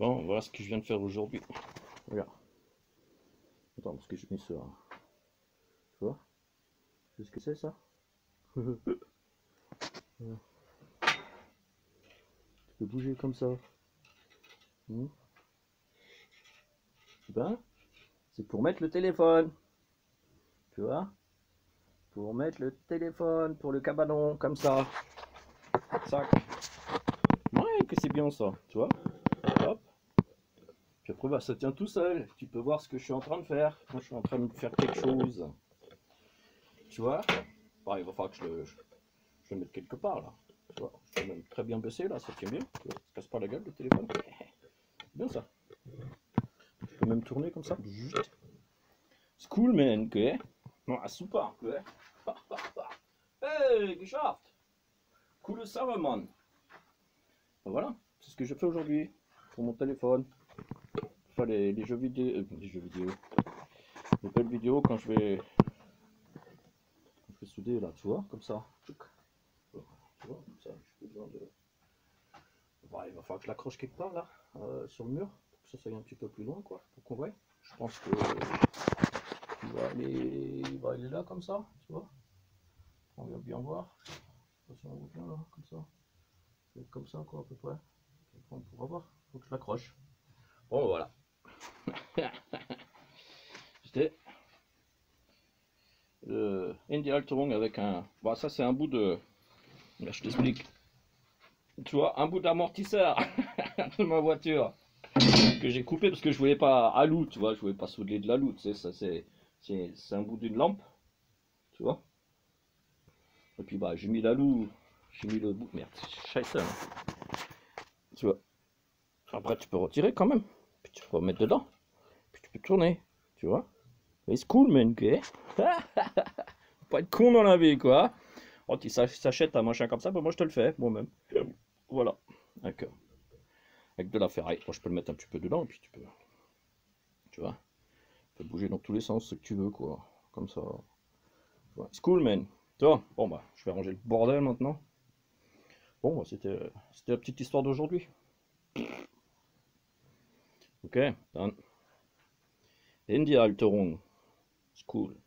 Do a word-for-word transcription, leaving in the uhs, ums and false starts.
Bon, voilà ce que je viens de faire aujourd'hui. Regarde. Attends, parce que je mets ça. Tu vois? Tu sais ce que c'est ça? Voilà. Tu peux bouger comme ça. Hmm. Ben, c'est pour mettre le téléphone. Tu vois? Pour mettre le téléphone, pour le cabanon, comme ça. Sac. Ouais, que c'est bien ça, tu vois? Hop. Puis après, bah, ça tient tout seul. Tu peux voir ce que je suis en train de faire. Moi, je suis en train de faire quelque chose. Tu vois? Bah, il va falloir que je le, je, je le mette quelque part, là. Tu vois? Je peux même très bien baisser, là. Ça tient bien. Tu vois? Ça se casse pas la gueule, le téléphone. C'est bien, ça. Je peux même tourner comme ça. Juste. C'est cool, man, que? Non, super, que? Hey, geschafft! Coole Sache, Mann. Voilà, c'est ce que je fais aujourd'hui pour mon téléphone. Enfin, les, les jeux vidéo, euh, les jeux vidéo, les belles vidéos quand je vais, quand je vais souder là, tu vois, comme ça. Tu vois, comme ça, j'ai plus besoin de. Bon, il va falloir que je l'accroche quelque part là, euh, sur le mur, pour que ça soit un petit peu plus loin, quoi, pour qu'on voit. Je pense que il va aller, il va aller là comme ça, tu vois. On va bien voir. Je sais pas si on voit bien là, comme ça. C'est comme ça, quoi, à peu près. On pourra voir. Faut que je l'accroche. Bon, voilà. C'était le Indy Halterung avec un. Bon, ça, c'est un bout de. Là, je t'explique. Tu vois, un bout d'amortisseur de ma voiture que j'ai coupé parce que je voulais pas alou, tu vois, je voulais pas souder de l'alou, tu sais, ça c'est c'est un bout d'une lampe, tu vois. Et puis bah j'ai mis l'alou, j'ai mis le bout, merde, scheiße, tu vois. Après tu peux retirer quand même, puis tu peux remettre dedans, puis tu peux tourner, tu vois. C'est cool, man, ok. Faut pas être con dans la vie, quoi. Oh, tu s'achètes un machin comme ça, bah moi je te le fais, moi-même. Voilà, avec, avec de la ferraille. Moi je peux le mettre un petit peu dedans, et puis tu peux, tu vois. Tu peux bouger dans tous les sens, ce que tu veux, quoi. Comme ça. Ouais. C'est cool, man. Tu vois, bon bah, je vais ranger le bordel maintenant. Bon, bah, c'était c'était la petite histoire d'aujourd'hui. Ok, dann. Indy Halterung. C'est cool.